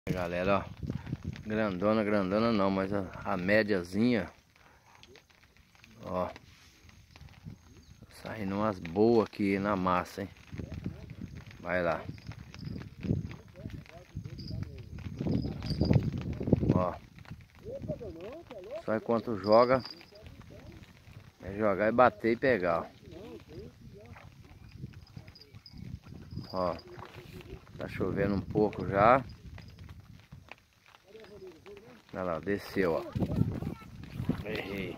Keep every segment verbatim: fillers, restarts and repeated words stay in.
Galera, ó, grandona, grandona não, mas a, a médiazinha, ó, saindo umas boas aqui na massa, hein? Vai lá, ó, só enquanto joga, é jogar e bater e pegar, ó, tá chovendo um pouco já. Olha lá, desceu, ó. Errei.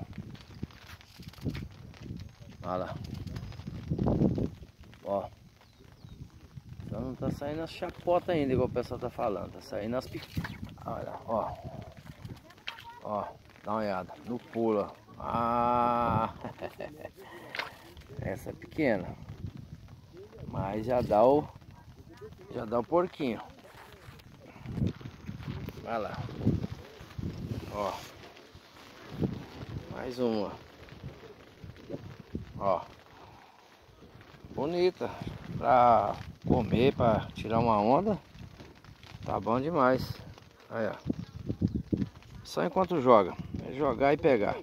Olha lá. Ó. Só não tá saindo as chapotas ainda, igual o pessoal tá falando. Tá saindo as pequenas. Olha, ó. Ó, dá uma olhada. No pulo, ó. Ah! Essa é pequena. Mas já dá o... Já dá o porquinho. Olha lá. Ó. Mais uma. Ó. Bonita. Pra comer, pra tirar uma onda. Tá bom demais. Aí, ó. Só enquanto joga. É jogar e pegar.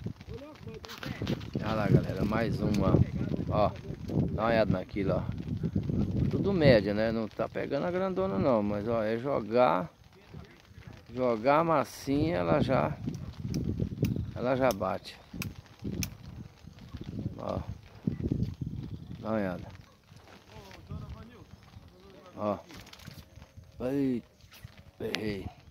Olha lá, galera. Mais uma. Ó. Dá uma olhada naquilo, ó. Tudo média, né? Não tá pegando a grandona não. Mas, ó, é jogar. Jogar a massinha, ela já... Ela já bate. Ó. Dá uma olhada. Ó. Ai, errei.